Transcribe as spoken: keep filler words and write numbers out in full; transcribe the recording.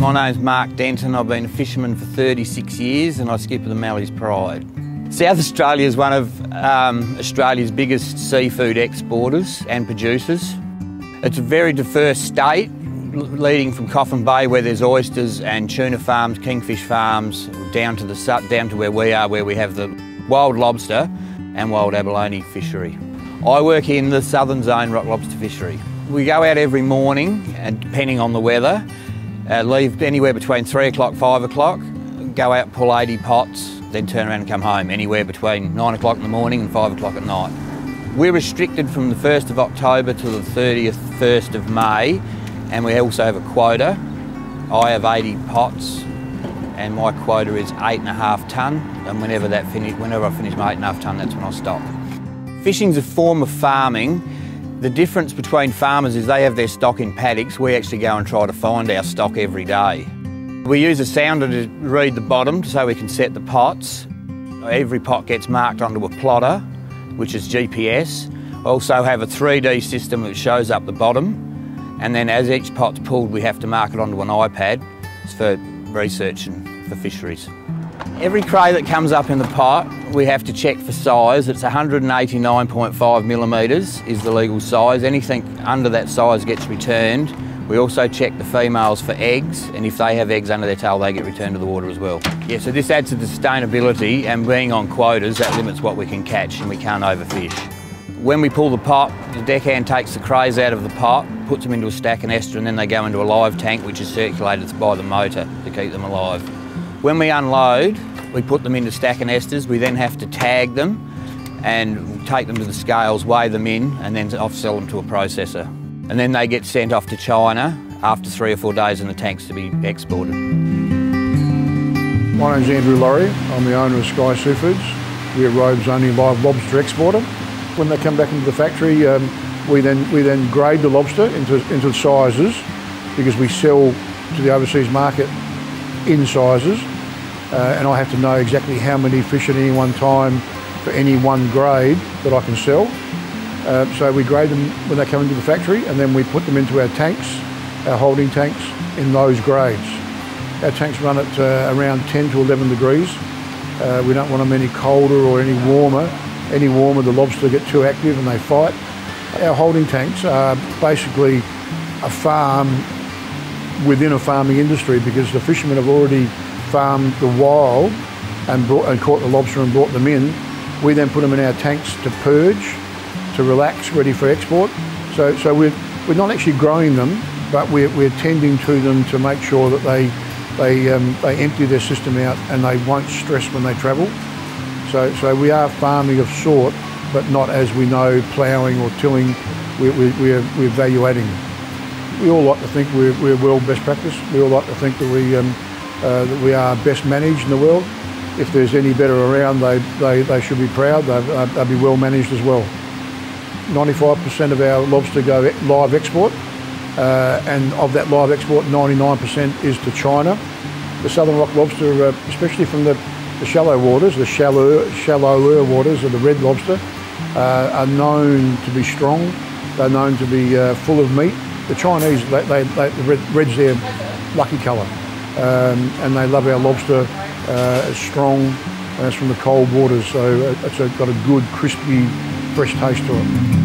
My name's Mark Denton. I've been a fisherman for thirty-six years and I skipper the Mallee's Pride. South Australia is one of um, Australia's biggest seafood exporters and producers. It's a very diverse state, leading from Coffin Bay where there's oysters and tuna farms, kingfish farms, down to, the, down to where we are, where we have the wild lobster and wild abalone fishery. I work in the southern zone rock lobster fishery. We go out every morning, and depending on the weather, uh, leave anywhere between three o'clock, five o'clock, go out, pull eighty pots, then turn around and come home, anywhere between nine o'clock in the morning and five o'clock at night. We're restricted from the first of October to the thirtieth, first of May, and we also have a quota. I have eighty pots, and my quota is eight and a half tonne, and whenever that finish, whenever I finish my eight and a half tonne, that's when I stop. Fishing's a form of farming. The difference between farmers is they have their stock in paddocks. We actually go and try to find our stock every day. We use a sounder to read the bottom so we can set the pots. Every pot gets marked onto a plotter, which is G P S. I also have a three D system that shows up the bottom, and then as each pot's pulled we have to mark it onto an iPad. It's for research and for fisheries. Every cray that comes up in the pot we have to check for size. It's one hundred eighty-nine point five millimetres is the legal size. Anything under that size gets returned. We also check the females for eggs, and if they have eggs under their tail, they get returned to the water as well. Yeah, so this adds to the sustainability, and being on quotas, that limits what we can catch and we can't overfish. When we pull the pot, the deckhand takes the crays out of the pot, puts them into a stack and ester, and then they go into a live tank which is circulated by the motor to keep them alive. When we unload, we put them into stack and esters. We then have to tag them and take them to the scales, weigh them in, and then off-sell them to a processor. And then they get sent off to China after three or four days in the tanks to be exported. My name's Andrew Laurie. I'm the owner of Sky Seafoods. We're Robe's only live lobster exporter. When they come back into the factory, um, we then we then grade the lobster into into sizes, because we sell to the overseas market in sizes, uh, and I have to know exactly how many fish at any one time for any one grade that I can sell. Uh, so we grade them when they come into the factory, and then we put them into our tanks, our holding tanks, in those grades. Our tanks run at uh, around ten to eleven degrees. Uh, we don't want them any colder or any warmer. Any warmer, the lobster get too active and they fight. Our holding tanks are basically a farm within a farming industry, because the fishermen have already farmed the wild and, brought, and caught the lobster and brought them in. We then put them in our tanks to purge, to relax, ready for export. So, so we're, we're not actually growing them, but we're, we're tending to them to make sure that they, they, um, they empty their system out and they won't stress when they travel. So, so we are farming of sort, but not, as we know, ploughing or tilling. We're, we're, we're value adding. We all like to think we're, we're world best practice. We all like to think that we, um, uh, that we are best managed in the world. If there's any better around, they, they, they should be proud. They'll, they'll be well managed as well. ninety-five percent of our lobster go live export, uh, and of that live export, ninety-nine percent is to China. The southern rock lobster, uh, especially from the, the shallow waters, the shallower, shallower waters of the red lobster, uh, are known to be strong. They're known to be uh, full of meat. The Chinese, they, they, they, the red, red's their lucky colour, um, and they love our lobster. Uh, it's strong, and it's from the cold waters, so it's got a good, crispy, fresh taste to it.